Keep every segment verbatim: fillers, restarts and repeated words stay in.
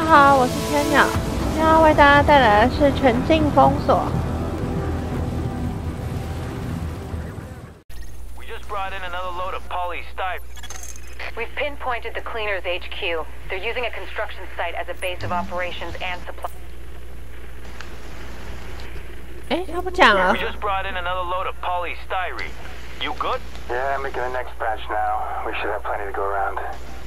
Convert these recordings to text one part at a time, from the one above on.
好，我是千鸟，今天要为大家带来的是全境封锁。 We just brought in another load of polystyrene. We've pinpointed the Cleaners H Q. They're using a construction site as a base of operations and supply. 哎，他不讲了。 We just brought in another load of polystyrene. You good? Yeah, I'm making the next batch now. We should have plenty to go around.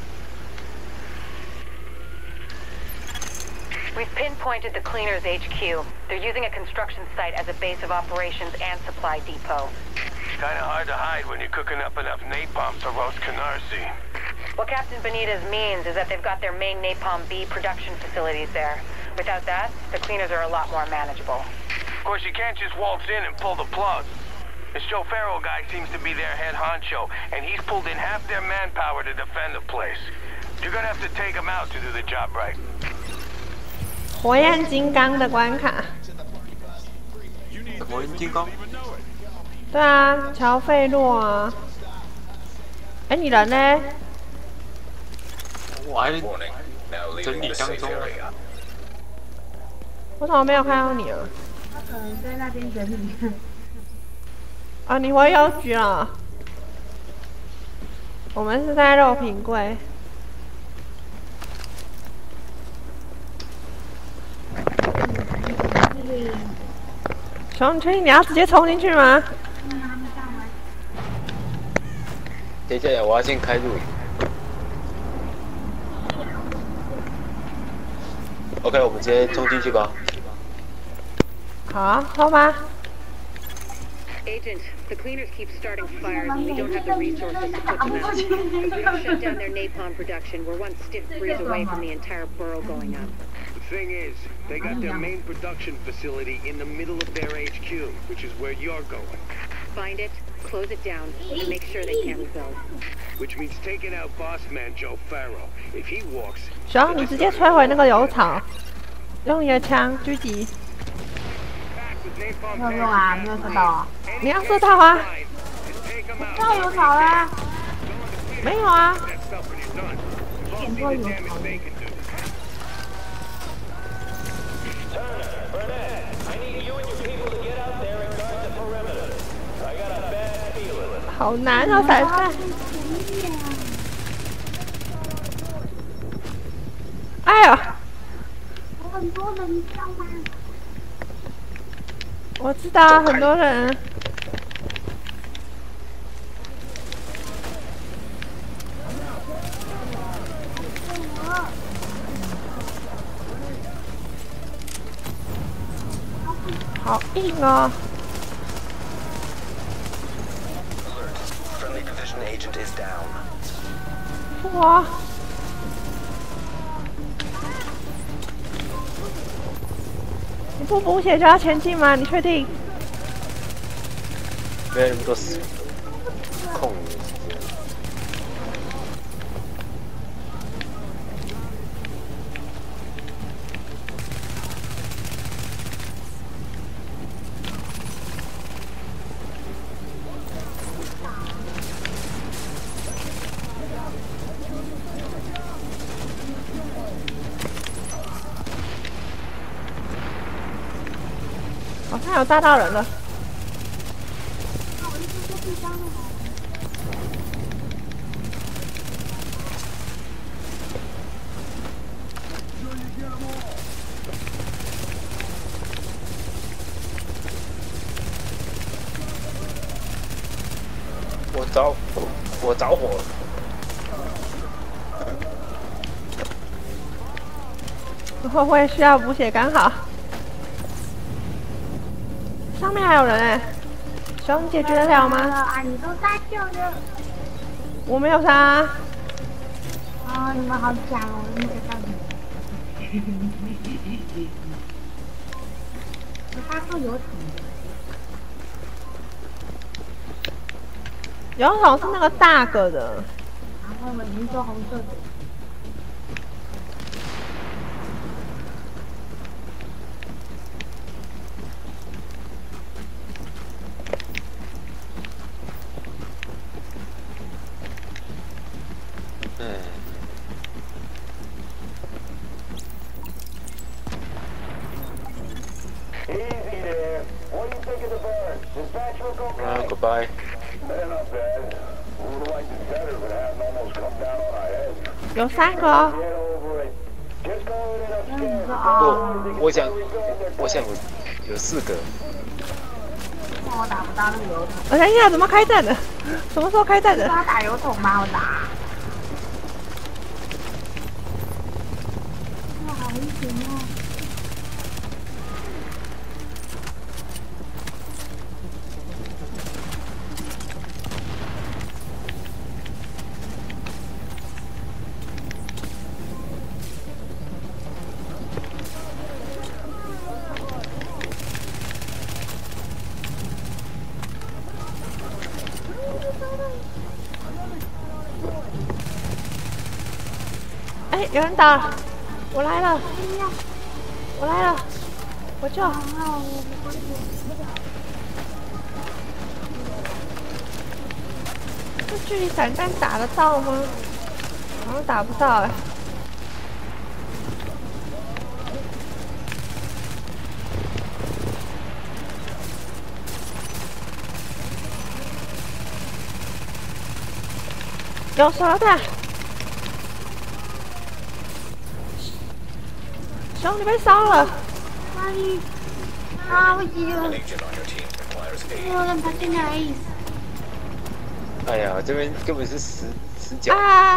We've pinpointed the Cleaners H Q. They're using a construction site as a base of operations and supply depot. Kinda hard to hide when you're cooking up enough napalm to roast Canarsie. What Captain Benitez means is that they've got their main Napalm B production facilities there. Without that, the Cleaners are a lot more manageable. Of course, you can't just waltz in and pull the plug. This Joe Farrell guy seems to be their head honcho, and he's pulled in half their manpower to defend the place. You're gonna have to take him out to do the job right. 火焰金刚的关卡。 火焰金刚？ 对啊，乔费洛啊。哎，你人呢？ 我还整理当中啊。 我怎么没有看到你啊？ 他可能在那边整理。 啊，你回邮局了？我们是在肉品柜。 兄弟，你要直接冲进去吗？ 等一下，我要先开录影。OK， 我们直接冲进去吧。 好啊，冲吧。 Agent, the Cleaners keep starting fires and we don't have the resources to put them out. If we don't shut down their napalm production, we're one stiff breeze away from the entire borough going up. The thing is, they got their main production facility in the middle of their H Q, which is where you're going. Find it, close it down, and make sure they can't rebuild. Which means taking out boss man Joe Farrell. If he walks... 行，你直接摧毁那个油槽，用你的枪狙击。 没有用啊，没有射到啊！ 你要射到啊！ 那油槽啦？ 没有啊。 点过油槽。 好难啊，裁判！哎呀！ 有很多人，你知道吗？ 我知道很多人。好硬哦！ Friendly division agent is down. 哇！ 你不补血就要前进吗？你确定？ 没有那么多时空。 好像有炸到人了。 我着，我着火了。 会不会需要补血？刚好。 上面还有人哎，熊解决得了吗？ 啊，你都搭救了。 我没有杀。 啊，你们好假哦，你们在干什么？我搭过油桶。 油桶是那个大个的。 然后我您说红色的。 嗯， 啊 ，goodbye。 有三个哦。 我我想我想有四个。 我打不到那个油桶。 我想一下怎么开战的？什么时候开战的？ 他打油桶吗？我打。哇，好危险哦！ 哎，有人打了，我来了，我来了，我救。这距离散弹打得到吗？好像打不到哎。有手榴弹。兄弟被烧了！ 哪里？啊，我记得。我让他进来。 哎呀，这边根本是死死角。 啊！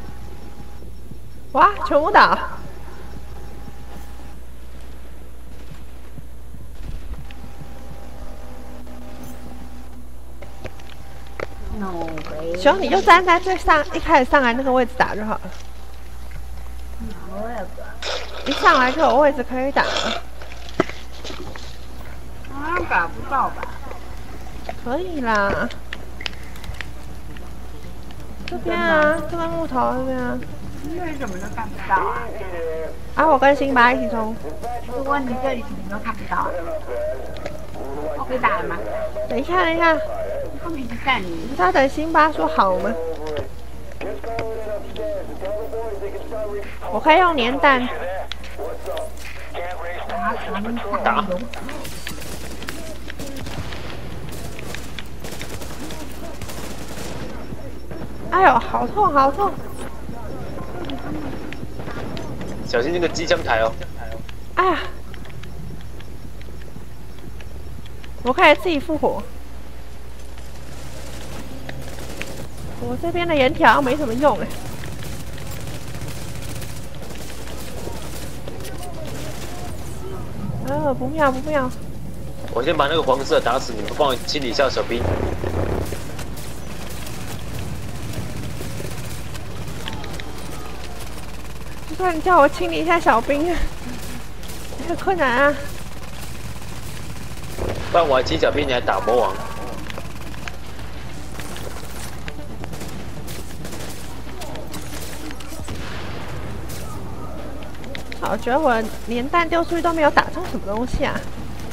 哇，全部倒。兄，你就站在最上一开始上来那个位置打就好了。一上来就有位置可以打了。 好像打不到吧？ 可以啦。这边啊，这边木头这边啊。 这里怎么都看不到啊？ 啊，我跟辛巴一起冲。 如果你这里什么都看不到，我可以打了吗？ 等一下，等一下。 后面是干你。 你在等辛巴说好吗？我可以用粘弹。 打。 哎呦，好痛，好痛！ 小心那个机枪台哦。 哎呀，我可以自己复活。我这边的岩条没什么用哎。呃，不妙不妙！ 我先把那个黄色打死，你们帮我清理一下小兵。 就算你叫我清理一下小兵，也很困难啊。 不然我还清小兵，你还打魔王。 我觉得我连弹丢出去都没有打中什么东西啊！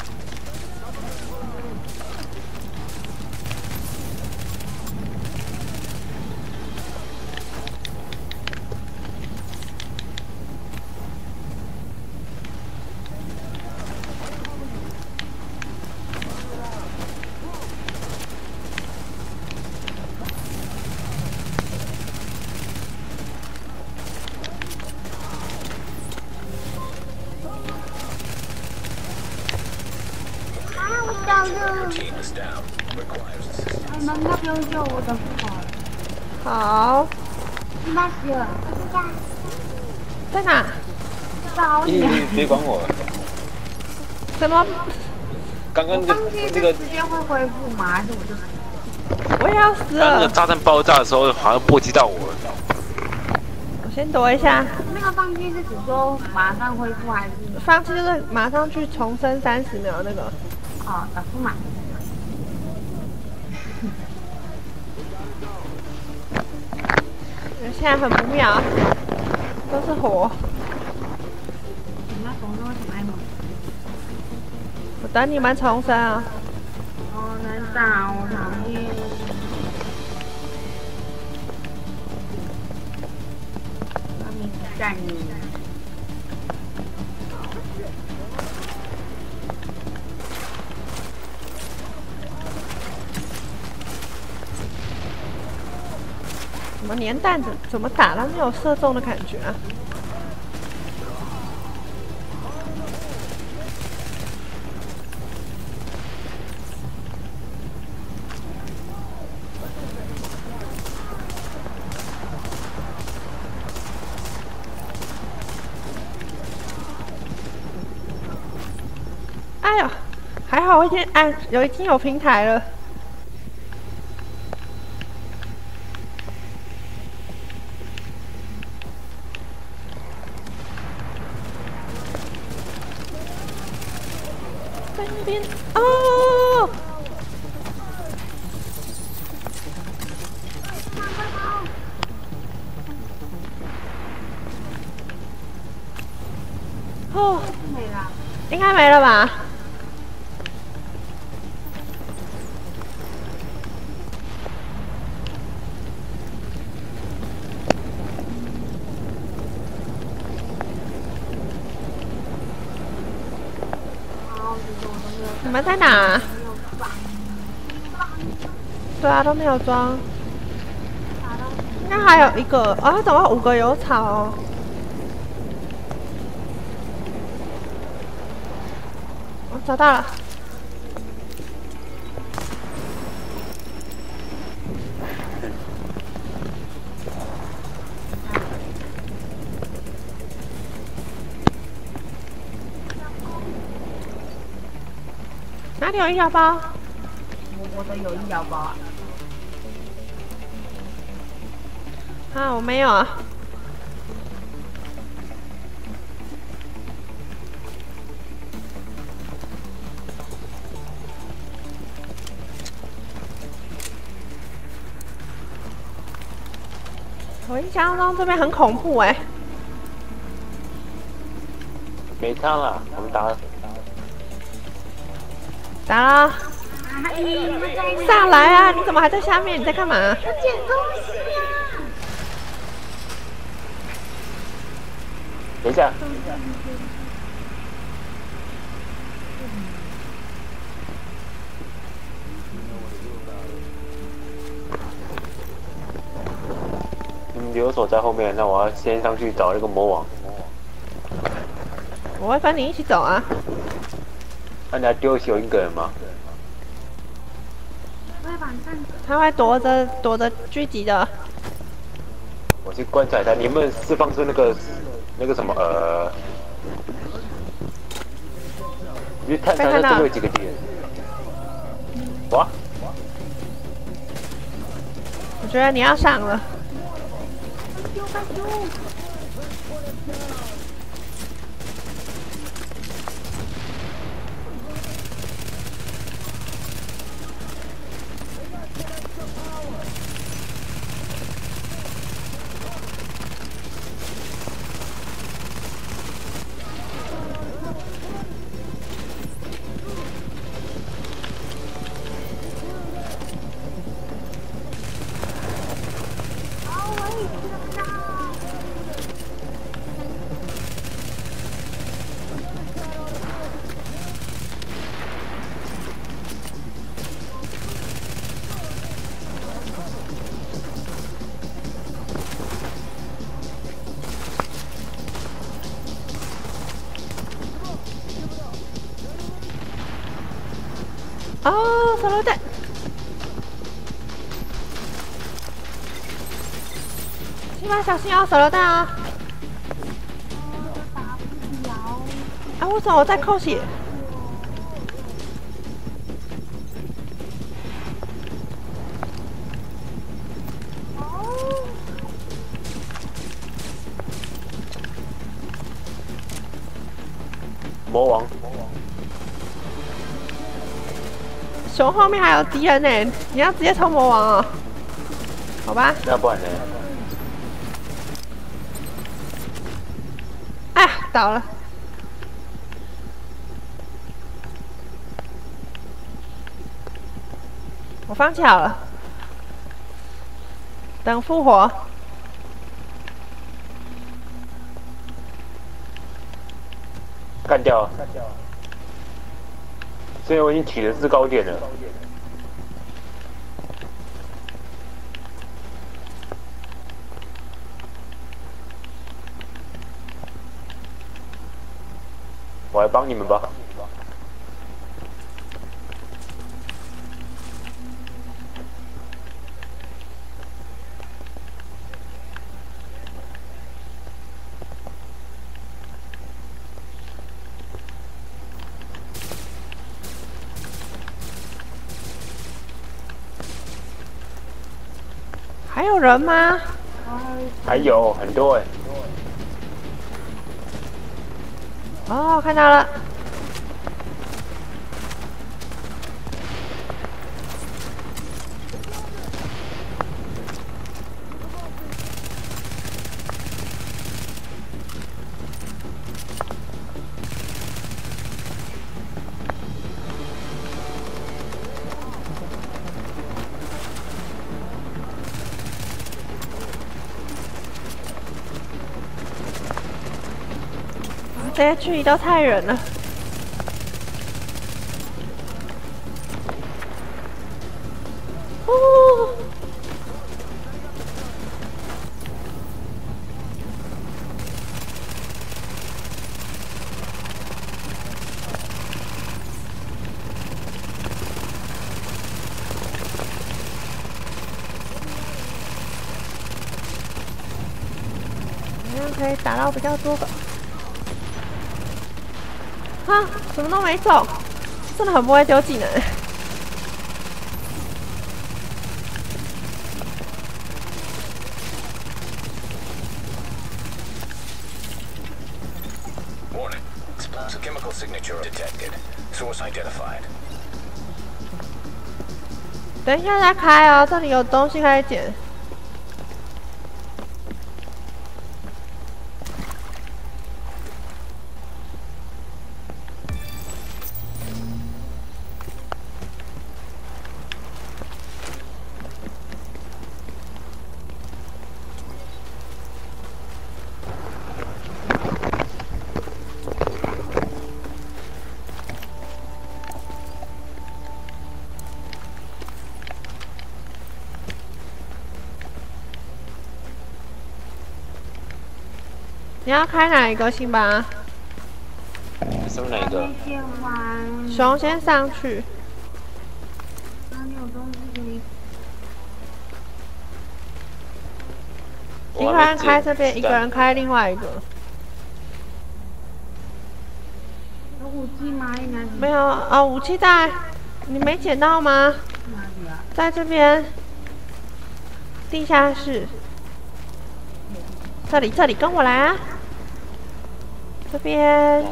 你们要不要救我的火？ 好。 那是在哪？ 找你。 你别管我。 什么？ 刚刚那个那个直接会恢复吗？还是我就？ 我也要死了。 刚那个炸弹爆炸的时候，好像波及到我。 我先躲一下。 那个放弃是只说马上恢复还是？ 放弃就是马上去重生三十秒那个。 哦，打出马。 现在很不妙，都是火。 你们重生为什么爱猛？ 我等你们重生啊！ 好难打，我讨厌。让你战你。 怎么连弹怎怎么打都没有射中的感觉啊？哎呀，还好我已经按有已经有平台了。 在那边哦！哦， 没了， 应该没了吧？你们在哪？对啊，都没有装。应该还有一个哦，怎么五个有草哦？我找到了。哪里有医疗包？ 我我的有医疗包啊。 啊，我没有啊。我印象中这边很恐怖哎、欸。 没枪了，我们打了。 打了，上来啊！你怎么还在下面？你在干嘛？ 我捡东西呀！ 等一下。你留守在后面，那我要先上去找那个魔王。 我会跟你一起走啊。 那你还丢有一个人吗？ 他会躲着躲着狙击的。 我去观察一下，你有没有释放出那个那个什么呃？你探查一下这边有几个敌人？哇！ 我觉得你要上了。哦，手榴弹！起码小心哦，手榴弹啊！啊，为什么我在扣血？ 魔王。 熊后面还有敌人呢，你要直接冲魔王哦？好吧。 要不然呢？ 哎呀，倒了。我放弃好了，等复活。 干掉了。干掉了。 所以我已经起了制高点了。 我来帮你们吧。 还有人吗？ 还有很多哎。 哦，看到了。这些距离都太远了。哦，这样可以打到比较多个。啊，怎么都没中，真的很不会丢技能。 Warning. Explosive chemical signature detected. Source identified. 等一下再开哦，这里有东西可以捡。你要开哪一个辛巴？ 上哪一个？ 熊先上去。一个人开这边，一个人开另外一个。 有武器吗？应该没有啊，武器在，你没捡到吗？ 哪里啊？ 在这边，地下室。这里，这里，跟我来啊！这边，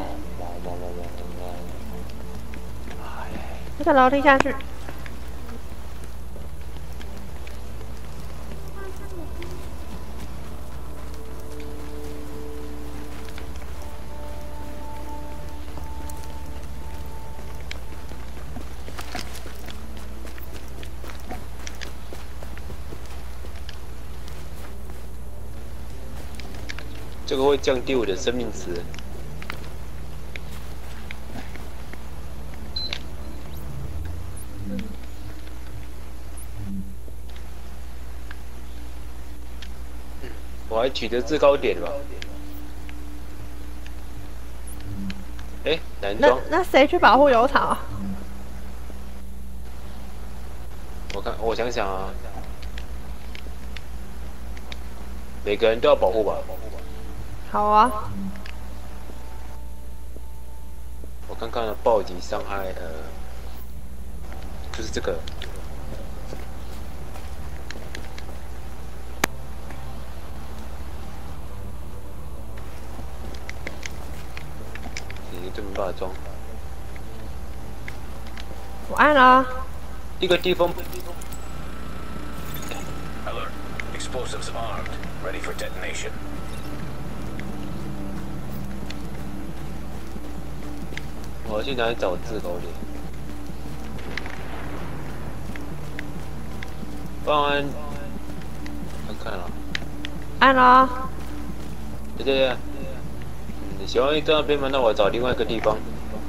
这个楼梯下去。 这个会降低我的生命值。我还取得制高点吧？哎，男那装。 那谁去保护油草？ 我看，我想想啊，每个人都要保护吧。 好啊。 我看看暴击伤害，呃，就是这个。你这没办法装。 我按了啊。 一个地方。 Alert. Explosives armed. Ready for detonation. 我要去哪里找制高点？帮安，看看了。 按了啊。 对对对。你喜欢在那边吗？那我找另外一个地方。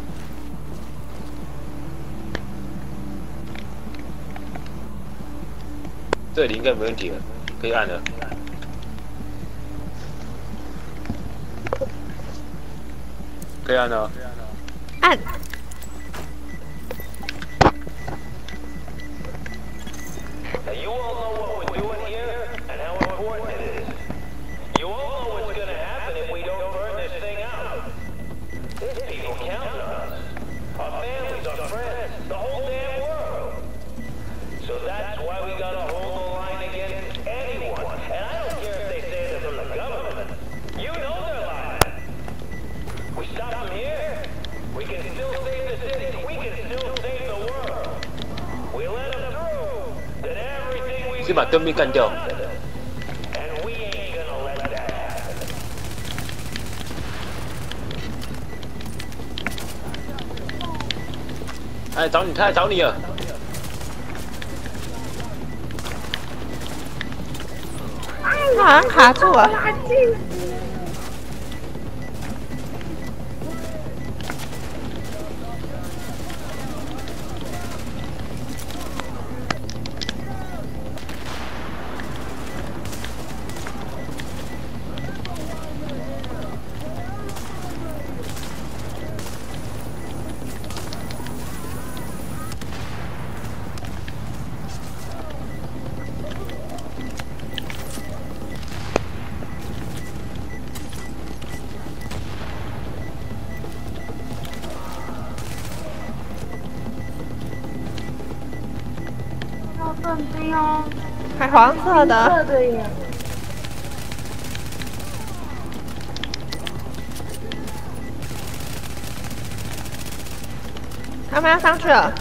这里应该没问题了，可以按了。可以按了。 按。 Now you all know what we're doing here and how important it is. You all know what's gonna happen if we don't burn this thing out. There's people counting on us. Our families, our friends, the whole damn world. So that's why we gotta hold the line against anyone. And I don't care if they say they're from the government. You know they're lying. We stop them here, we can still save the city. We can still save the world. We let them through. Then everything we 先把灯兵干掉。 And we ain't gonna let that happen. 哎，找你，他来找你了。 他好像卡住了。 盾兵哦， 还黄色的。 色的耶。 他们要上去了。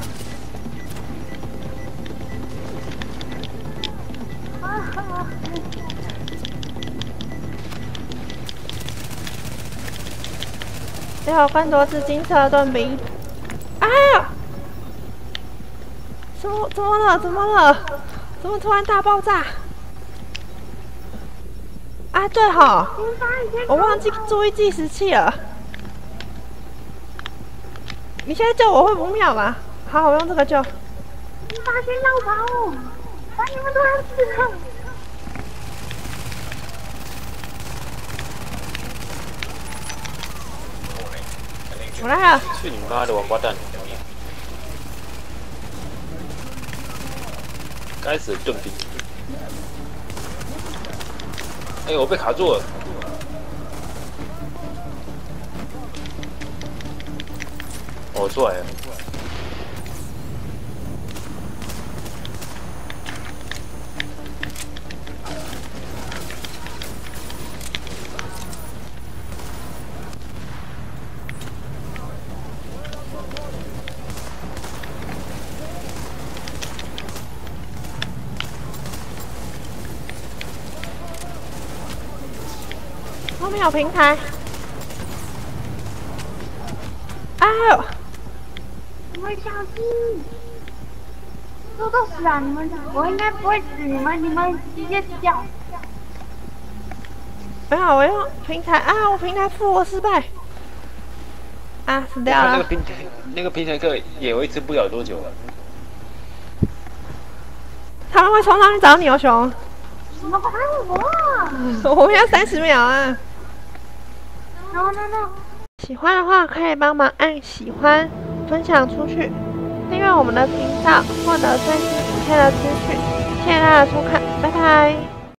最后更多只金色的盾兵。啊！怎么怎么了？怎么了？怎么突然大爆炸？啊，对哈，我忘记注意计时器了。你现在救我会不妙吧？好，我用这个救。 你发现绕跑，把你们都要死了。 我来了。 去你妈的王八蛋！该死的盾兵！哎，我被卡住了。我出来了。 后面有平台。哎呦！ 你们小心！都都死啊！你们，我应该不会死，你们你们直接死掉。 没有，我用平台啊！我平台复活失败。啊，死掉了。 那个平台，那个平台课也维持不了多久了。 他们会冲上去找你哦，熊。 怎么打我？ 我们要三十秒啊！ no no no！ 喜欢的话可以帮忙按喜欢，分享出去，订阅我们的频道，获得最新影片的资讯。谢谢大家的收看，拜拜。